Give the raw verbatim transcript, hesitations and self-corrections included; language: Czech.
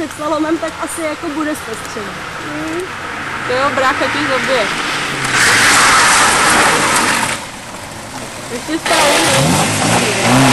před slalomem, tak asi jako bude střed. Mm. To jo, brácha ti zabije. Ještě stále.